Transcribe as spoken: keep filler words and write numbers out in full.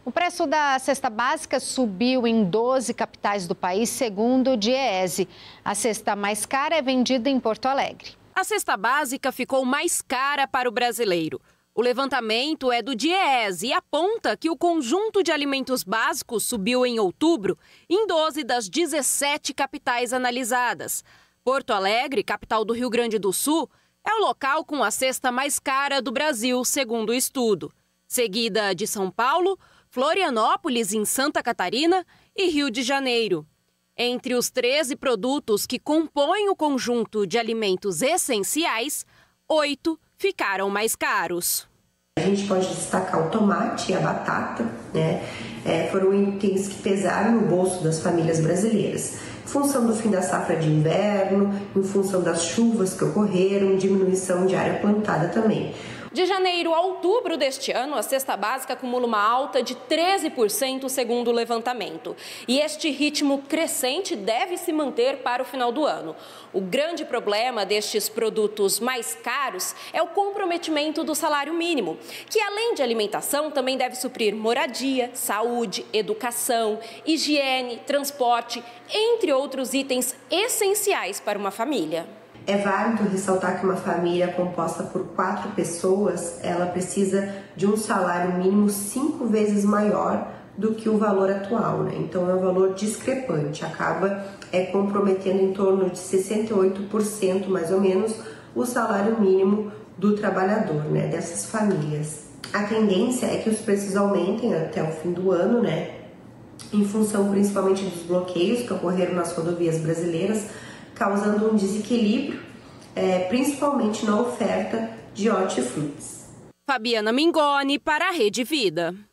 O preço da cesta básica subiu em doze capitais do país, segundo o DIEESE. A cesta mais cara é vendida em Porto Alegre. A cesta básica ficou mais cara para o brasileiro. O levantamento é do DIEESE e aponta que o conjunto de alimentos básicos subiu em outubro em doze das dezessete capitais analisadas. Porto Alegre, capital do Rio Grande do Sul, é o local com a cesta mais cara do Brasil, segundo o estudo. Seguida de São Paulo, Florianópolis, em Santa Catarina, e Rio de Janeiro. Entre os treze produtos que compõem o conjunto de alimentos essenciais, oito ficaram mais caros. A gente pode destacar o tomate e a batata, né? É, foram itens que pesaram no bolso das famílias brasileiras. Em função do fim da safra de inverno, em função das chuvas que ocorreram, diminuição de área plantada também. De janeiro a outubro deste ano, a cesta básica acumula uma alta de treze por cento, segundo o levantamento. E este ritmo crescente deve se manter para o final do ano. O grande problema destes produtos mais caros é o comprometimento do salário mínimo, que além de alimentação também deve suprir moradia, saúde, educação, higiene, transporte, entre outros itens essenciais para uma família. É válido ressaltar que uma família composta por quatro pessoas, ela precisa de um salário mínimo cinco vezes maior do que o valor atual, né? Então é um valor discrepante, acaba é, comprometendo em torno de sessenta e oito por cento mais ou menos o salário mínimo do trabalhador, né? Dessas famílias. A tendência é que os preços aumentem até o fim do ano, né? Em função principalmente dos bloqueios que ocorreram nas rodovias brasileiras, causando um desequilíbrio, é, principalmente na oferta de hortifrutis. Fabiana Mingoni para a Rede Vida.